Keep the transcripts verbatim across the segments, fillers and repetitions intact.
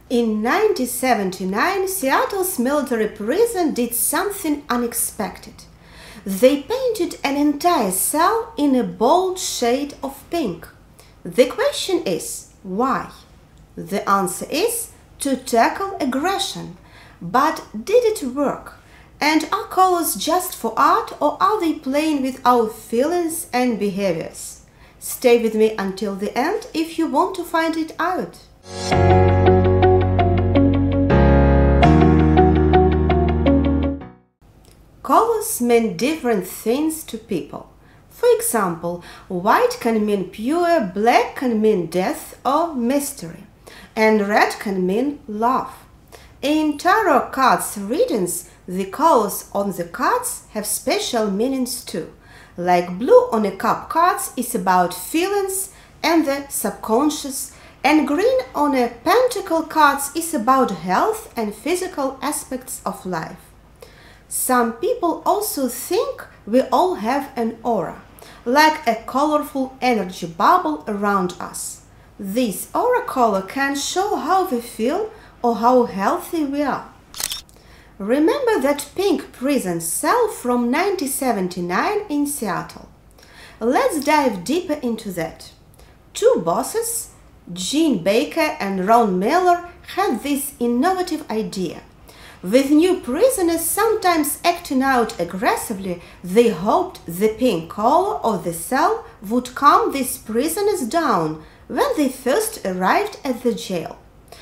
In nineteen seventy-nine, Seattle's military prison did something unexpected. They painted an entire cell in a bold shade of pink. The question is, why? The answer is to tackle aggression. But did it work? And are colors just for art, or are they playing with our feelings and behaviors? Stay with me until the end if you want to find it out. Colors mean different things to people. For example, white can mean pure, black can mean death or mystery, and red can mean love. In tarot cards readings, the colors on the cards have special meanings too. Like blue on a cup cards is about feelings and the subconscious, and green on a pentacle cards is about health and physical aspects of life. Some people also think we all have an aura, like a colorful energy bubble around us. This aura color can show how we feel or how healthy we are. Remember that pink prison cell from nineteen seventy-nine in Seattle. Let's dive deeper into that. Two bosses, Gene Baker and Ron Miller, had this innovative idea. With new prisoners sometimes acting out aggressively, they hoped the pink color of the cell would calm these prisoners down when they first arrived at the jail.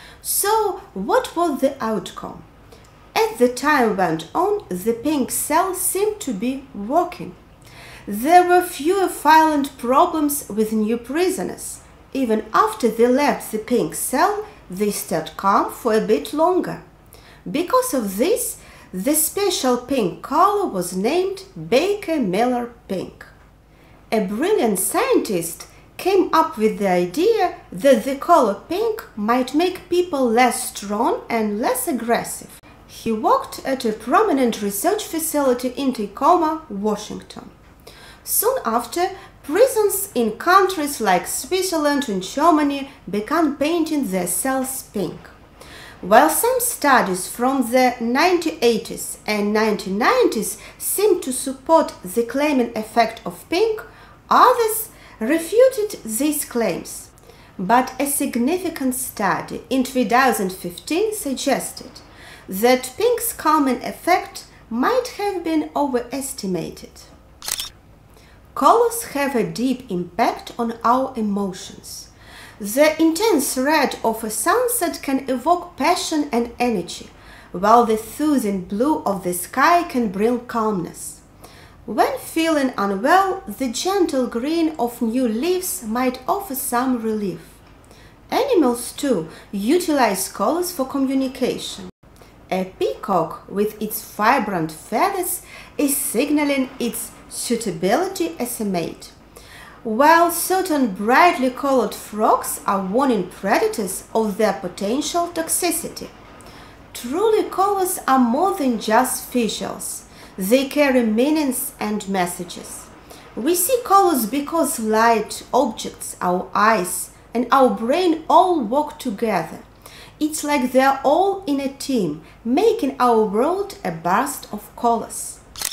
So, what was the outcome? As the time went on, the pink cell seemed to be working. There were fewer violent problems with new prisoners. Even after they left the pink cell, they stayed calm for a bit longer. Because of this, the special pink color was named Baker-Miller pink. A brilliant scientist came up with the idea that the color pink might make people less strong and less aggressive. He worked at a prominent research facility in Tacoma, Washington. Soon after, prisons in countries like Switzerland and Germany began painting their cells pink. While some studies from the nineteen eighties and nineteen nineties seemed to support the calming effect of pink, others refuted these claims. But a significant study in two thousand fifteen suggested that pink's calming effect might have been overestimated. Colors have a deep impact on our emotions. The intense red of a sunset can evoke passion and energy, while the soothing blue of the sky can bring calmness. When feeling unwell, the gentle green of new leaves might offer some relief. Animals, too, utilize colors for communication. A peacock, with its vibrant feathers, is signaling its suitability as a mate, while certain brightly colored frogs are warning predators of their potential toxicity. Truly, colors are more than just visuals. They carry meanings and messages. We see colors because light, objects, our eyes, and our brain all work together. It's like they're all in a team, making our world a burst of colors.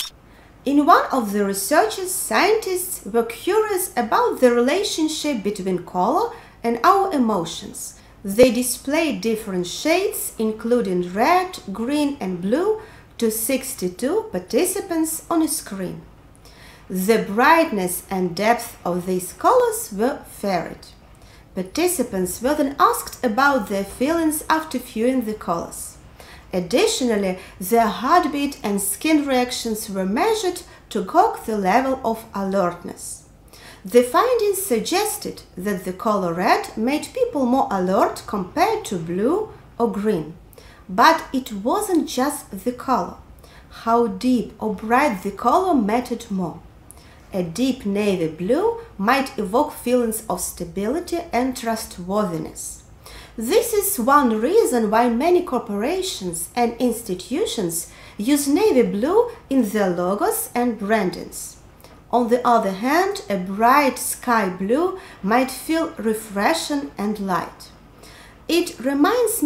In one of the researches, scientists were curious about the relationship between color and our emotions. They displayed different shades, including red, green, and blue, to sixty-two participants on a screen. The brightness and depth of these colors were varied. Participants were then asked about their feelings after viewing the colors. Additionally, their heartbeat and skin reactions were measured to gauge the level of alertness. The findings suggested that the color red made people more alert compared to blue or green. But it wasn't just the color. How deep or bright the color mattered more. A deep navy blue might evoke feelings of stability and trustworthiness. This is one reason why many corporations and institutions use navy blue in their logos and brandings. On the other hand, a bright sky blue might feel refreshing and light. It reminds many people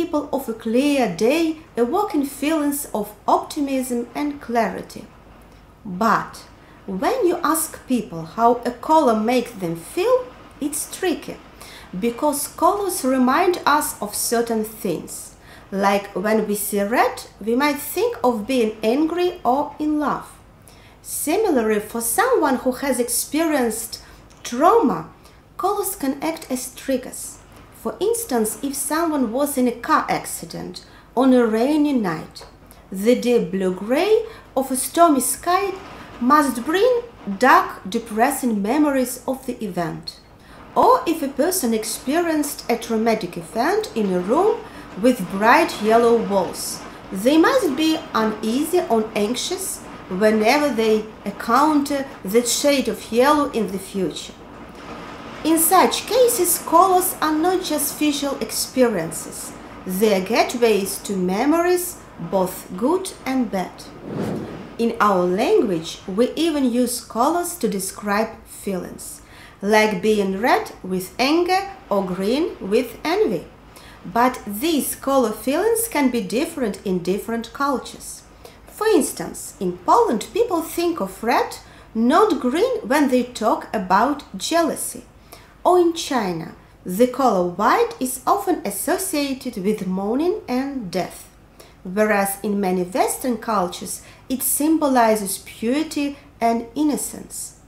people of a clear day evoking feelings of optimism and clarity. But when you ask people how a color makes them feel, it's tricky, because colors remind us of certain things. Like when we see red, we might think of being angry or in love. Similarly, for someone who has experienced trauma, colors can act as triggers. For instance, if someone was in a car accident on a rainy night, the deep blue-gray of a stormy sky must bring dark, depressing memories of the event. Or if a person experienced a traumatic event in a room with bright yellow walls, they must be uneasy or anxious whenever they encounter that shade of yellow in the future. In such cases, colors are not just visual experiences. They are gateways to memories, both good and bad. In our language, we even use colors to describe feelings, like being red with anger or green with envy. But these color feelings can be different in different cultures. For instance, in Poland, people think of red, not green, when they talk about jealousy. Or in China, the color white is often associated with mourning and death, whereas in many Western cultures it symbolizes purity and innocence.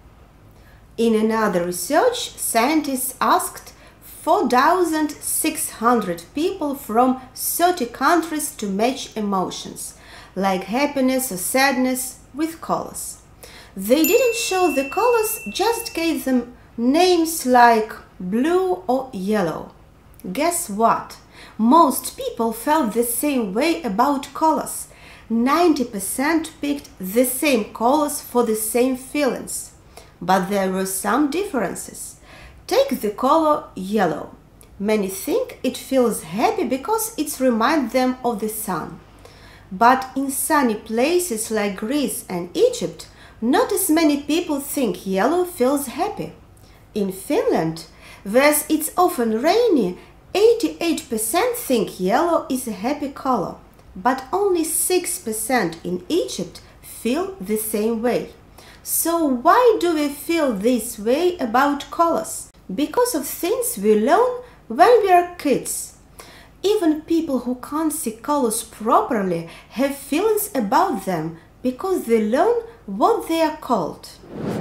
In another research, scientists asked four thousand six hundred people from thirty countries to match emotions, like happiness or sadness, with colors. They didn't show the colors, just gave them names like blue or yellow. Guess what? Most people felt the same way about colors. ninety percent picked the same colors for the same feelings. But there were some differences. Take the color yellow. Many think it feels happy because it reminds them of the sun. But in sunny places like Greece and Egypt, not as many people think yellow feels happy. In Finland, where it's often rainy, eighty-eight percent think yellow is a happy color, but only six percent in Egypt feel the same way. So why do we feel this way about colors? Because of things we learn when we are kids. Even people who can't see colors properly have feelings about them because they learn what they are called.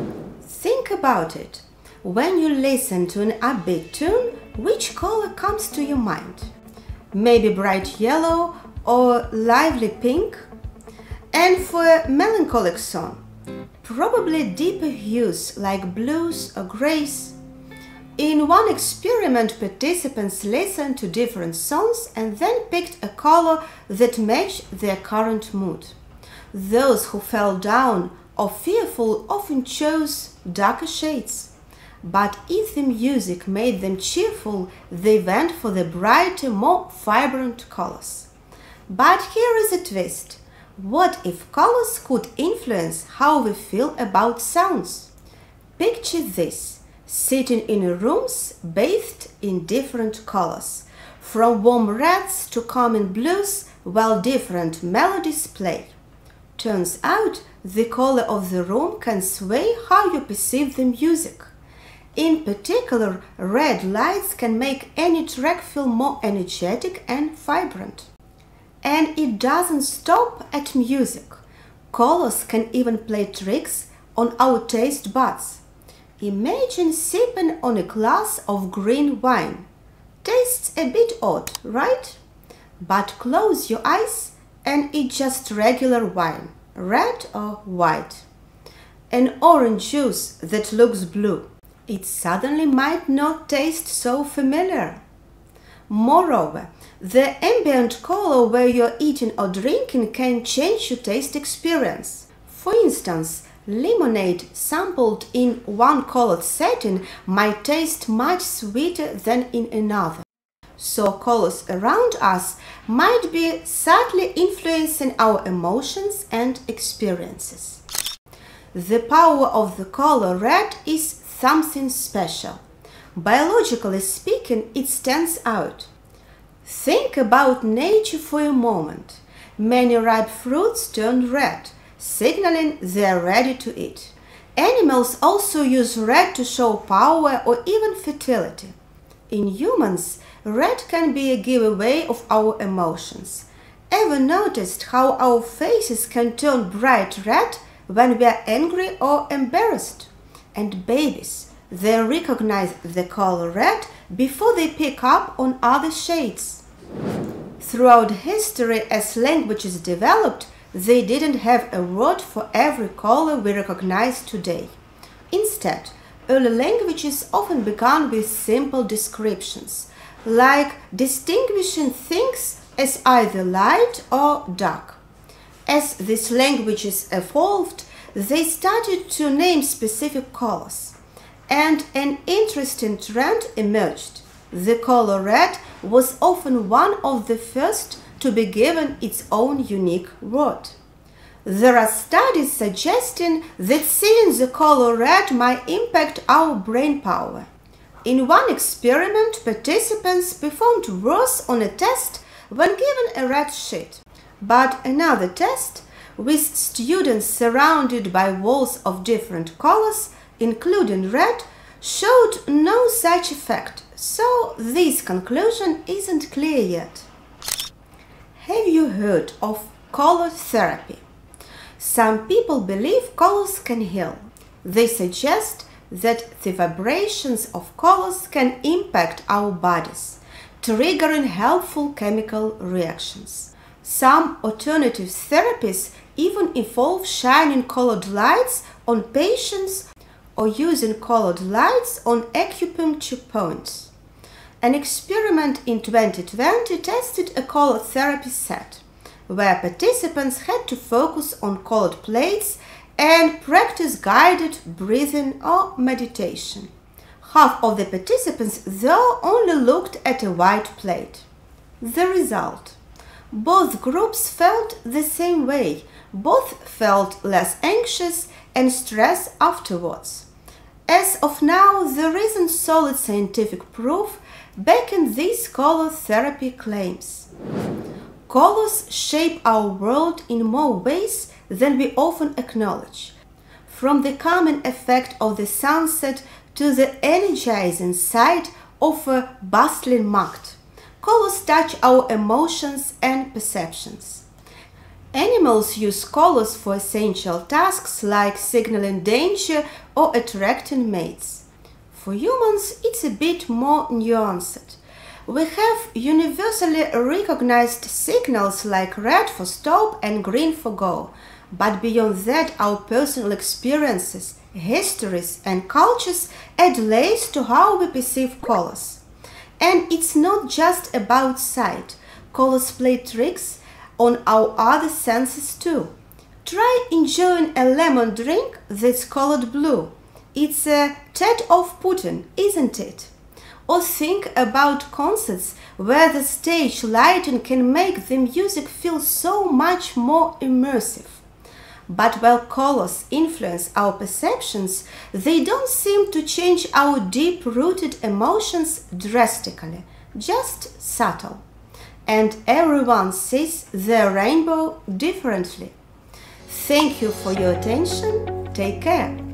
Think about it. When you listen to an upbeat tune, which color comes to your mind? Maybe bright yellow or lively pink? And for a melancholic song, probably deeper hues like blues or grays. In one experiment, participants listened to different songs and then picked a color that matched their current mood. Those who felt down or fearful often chose darker shades. But if the music made them cheerful, they went for the brighter, more vibrant colors. But here is a twist. What if colors could influence how we feel about sounds? Picture this, sitting in rooms bathed in different colors, from warm reds to calming blues, while different melodies play. Turns out the color of the room can sway how you perceive the music. In particular, red lights can make any track feel more energetic and vibrant. And it doesn't stop at music. Colors can even play tricks on our taste buds. Imagine sipping on a glass of green wine. Tastes a bit odd, right? But close your eyes and it's just regular wine, red or white. An orange juice that looks blue. It suddenly might not taste so familiar. Moreover, the ambient color where you're eating or drinking can change your taste experience. For instance, lemonade sampled in one colored setting might taste much sweeter than in another. So colors around us might be subtly influencing our emotions and experiences. The power of the color red is something special. Biologically speaking, it stands out. Think about nature for a moment. Many ripe fruits turn red, signaling they are ready to eat. Animals also use red to show power or even fertility. In humans, red can be a giveaway of our emotions. Ever noticed how our faces can turn bright red when we are angry or embarrassed? And babies, they recognize the color red before they pick up on other shades. Throughout history, as languages developed, they didn't have a word for every color we recognize today. Instead, early languages often began with simple descriptions, like distinguishing things as either light or dark. As these languages evolved, they started to name specific colors, and an interesting trend emerged. The color red was often one of the first to be given its own unique word. There are studies suggesting that seeing the color red might impact our brain power. In one experiment, participants performed worse on a test when given a red sheet. But another test, with students surrounded by walls of different colors, including red, showed no such effect, so this conclusion isn't clear yet. Have you heard of color therapy? Some people believe colors can heal. They suggest that the vibrations of colors can impact our bodies, triggering helpful chemical reactions. Some alternative therapies even involve shining colored lights on patients or using colored lights on acupuncture points. An experiment in twenty twenty tested a color therapy set, where participants had to focus on colored plates and practice guided breathing or meditation. Half of the participants, though, only looked at a white plate. The result: both groups felt the same way. Both felt less anxious and stressed afterwards. As of now, there isn't solid scientific proof backing these color therapy claims. Colors shape our world in more ways than we often acknowledge. From the calming effect of the sunset to the energizing sight of a bustling market, colors touch our emotions and perceptions. Animals use colors for essential tasks like signaling danger or attracting mates. For humans, it's a bit more nuanced. We have universally recognized signals like red for stop and green for go, but beyond that, our personal experiences, histories, and cultures add layers to how we perceive colors. And it's not just about sight. Colors play tricks on our other senses too. Try enjoying a lemon drink that's colored blue. It's a tad off-putting, isn't it? Or think about concerts where the stage lighting can make the music feel so much more immersive. But while colors influence our perceptions, they don't seem to change our deep-rooted emotions drastically, just subtle. And everyone sees the rainbow differently. Thank you for your attention. Take care.